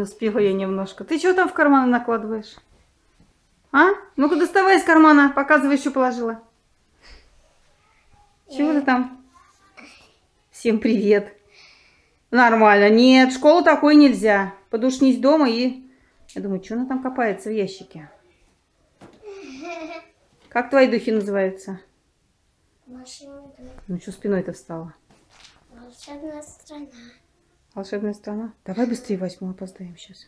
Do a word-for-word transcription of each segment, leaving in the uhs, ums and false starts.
Не успела я немножко. Ты что там в карманы накладываешь? А? Ну-ка доставай из кармана. Показывай, что положила. Чего ты там? Всем привет. Нормально. Нет, в школу такой нельзя. Подушнись дома и... Я думаю, что она там копается в ящике? Как твои духи называются? Ну что спиной-то встала? Волшебная страна. Волшебная страна? Давай быстрее возьму, опоздаем сейчас.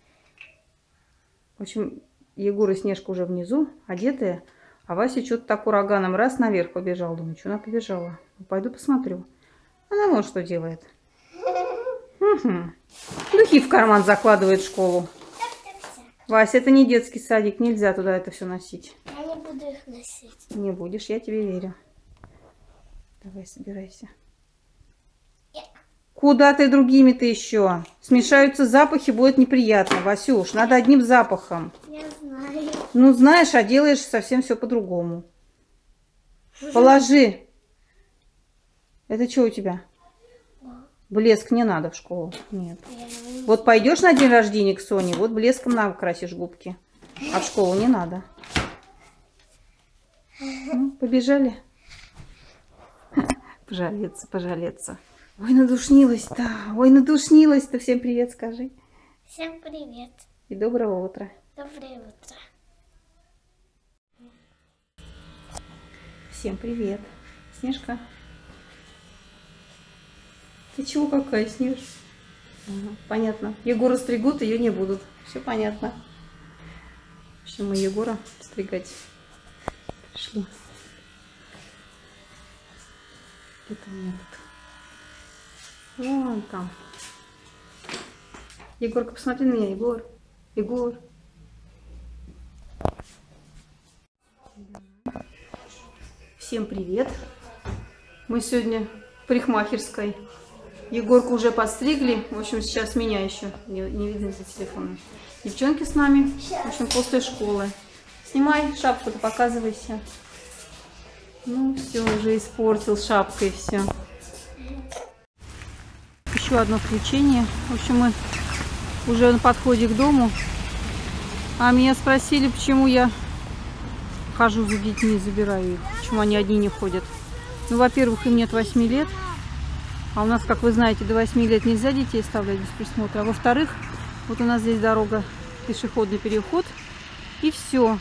В общем, Егор и Снежка уже внизу, одетые. А Вася что-то так ураганом раз наверх побежал. Думаю, что она побежала? Ну, пойду посмотрю. Она вон что делает. Угу. Духи в карман закладывает в школу. Вася, это не детский садик. Нельзя туда это все носить. Я не буду их носить. Не будешь, я тебе верю. Давай, собирайся. Куда ты другими-то еще? Смешаются запахи, будет неприятно. Васюш, надо одним запахом. Я знаю. Ну, знаешь, а делаешь совсем все по-другому. Положи. Это что у тебя? Блеск не надо в школу. Нет. Вот пойдешь на день рождения к Соне, вот блеском накрасишь губки. А в школу не надо. Ну, побежали. Пожалеться, пожалеться. Ой, надушнилась-то. Ой, надушнилась-то. Всем привет скажи. Всем привет. И доброго утра. Доброе утро. Всем привет. Снежка. Ты чего какая, Снеж? Ага, понятно. Егора стригут, ее не будут. Все понятно. В общем, мы Егора стригать пришли. Это у меня тут. Вон там. Егорка, посмотри на меня, Егор. Егор. Всем привет. Мы сегодня в парикмахерской. Егорку уже подстригли. В общем, сейчас меня еще не, не видно за телефоном. Девчонки с нами. В общем, после школы. Снимай шапку-то, показывайся. Ну, все, уже испортил шапкой все. Еще одно включение. В общем, мы уже на подходе к дому. А меня спросили, почему я хожу за детьми, забираю их. Почему они одни не ходят. Ну, во-первых, им нет восьми лет. А у нас, как вы знаете, до восьми лет нельзя детей оставлять без присмотра. А во-вторых, вот у нас здесь дорога, пешеходный переход. И все.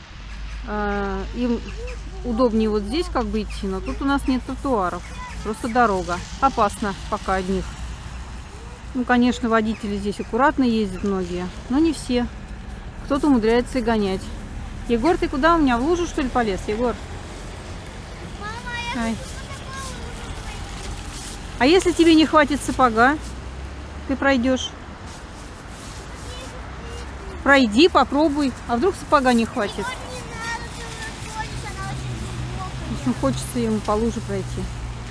Им удобнее вот здесь как бы идти, но тут у нас нет тротуаров. Просто дорога. Опасно пока одних. Ну, конечно, водители здесь аккуратно ездят многие, но не все. Кто-то умудряется и гонять. Егор, ты куда у меня? В лужу, что ли, полез? Егор? Ай. А если тебе не хватит сапога, ты пройдешь? Пройди, попробуй. А вдруг сапога не хватит? В общем, хочется ему по луже пройти.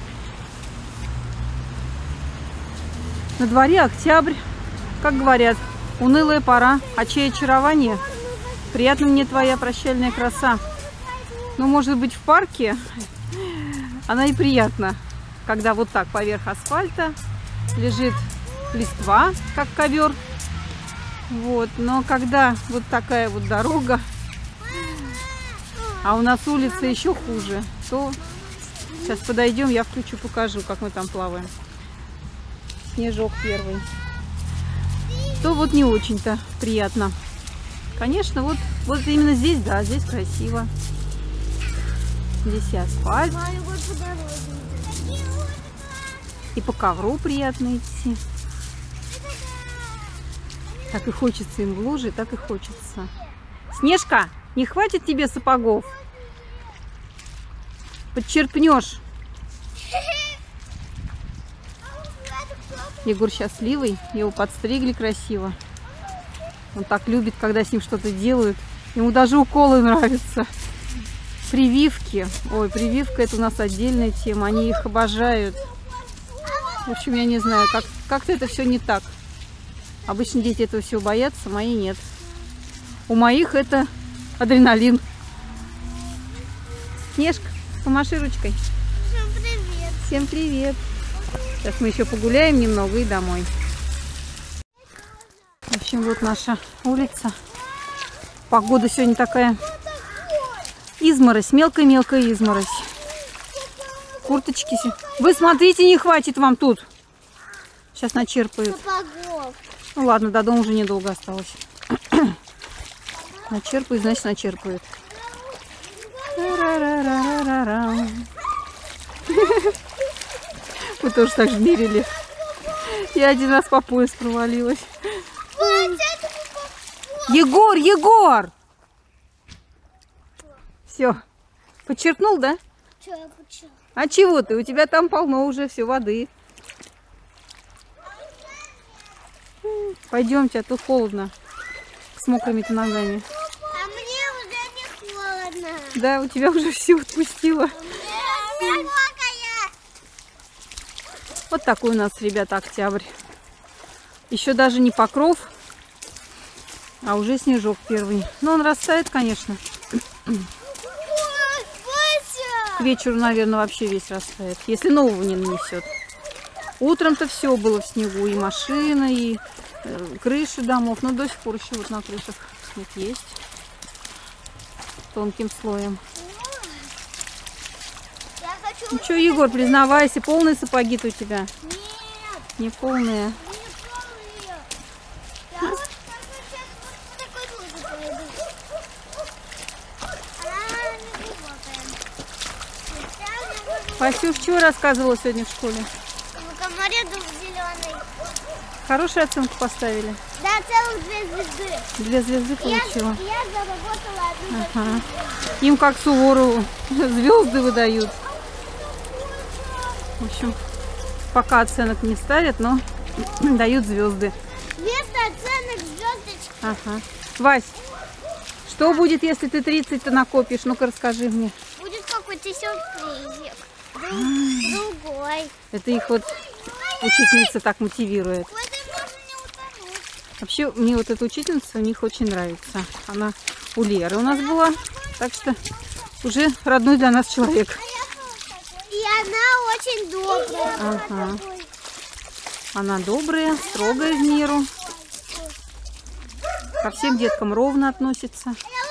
На дворе октябрь, как говорят, унылая пора, а чье очарование? Приятна мне твоя прощальная краса. Ну, может быть, в парке она и приятна, когда вот так поверх асфальта лежит листва, как ковер. Вот, но когда вот такая вот дорога, а у нас улица еще хуже, то сейчас подойдем, я включу, покажу, как мы там плаваем. Снежок первый. То вот не очень-то приятно. Конечно, вот, вот именно здесь, да, здесь красиво. Здесь и асфальт. И по ковру приятно идти. Так и хочется им в луже, так и хочется. Снежка, не хватит тебе сапогов? Подчерпнешь. Егор счастливый, его подстригли красиво. Он так любит, когда с ним что-то делают. Ему даже уколы нравятся. Прививки. Ой, прививка — это у нас отдельная тема. Они их обожают. В общем, я не знаю, как, как-то это все не так. Обычно дети этого всего боятся, мои нет. У моих это адреналин. Снежка, помаши ручкой. Всем привет. Всем привет. Сейчас мы еще погуляем немного и домой. В общем, вот наша улица. Погода сегодня такая. Изморозь, мелкая-мелкая изморозь. Курточки. Вы смотрите, не хватит вам тут. Сейчас начерпают. Сапогов. Ну ладно, до дома уже недолго осталось. Начерпают, значит начерпают. Вы тоже так жмерили. Я один раз по пояс провалилась. Егор, Егор! Все. Подчеркнул, да? Что я почему? А чего ты? У тебя там полно уже все воды. Пойдемте, а то холодно. С мокрыми-то ногами. А мне уже не холодно. Да, у тебя уже все отпустило. У меня мокрое. Вот такой у нас, ребята, октябрь. Еще даже не покров, а уже снежок первый. Но он растает, конечно. К вечеру, наверное, вообще весь растает, если нового не нанесет. Утром-то все было в снегу, и машины, и э, крыши домов. Но до сих пор еще вот на крышах снег есть. Тонким слоем. Я хочу... Ну что, Егор, признавайся, полные сапоги-то у тебя? Нет, Не полные. не полные. Я вот сейчас вот по такой луже пойду. Она не глубокая. Васюш, чего рассказывала сегодня в школе? В комаре дуб зеленый. Хорошую оценку поставили? Да, целых две звезды. Две звезды Я, получила. я заработала одну Ага. Им как Суворову звезды выдают. В общем, пока оценок не ставят, но дают звезды. вместо оценок звездочки. Ага. Вась, что будет, если ты тридцать-то накопишь? Ну-ка расскажи мне. Будет какой-то сюрпризик. Друг- Другой. Это их вот учительница так мотивирует. В этой можно не утонуть. Вообще, мне вот эта учительница у них очень нравится. Она у Леры у нас была, так что уже родной для нас человек. И она очень добрая. Ага. Она добрая, строгая в меру. Ко всем деткам ровно относится. Я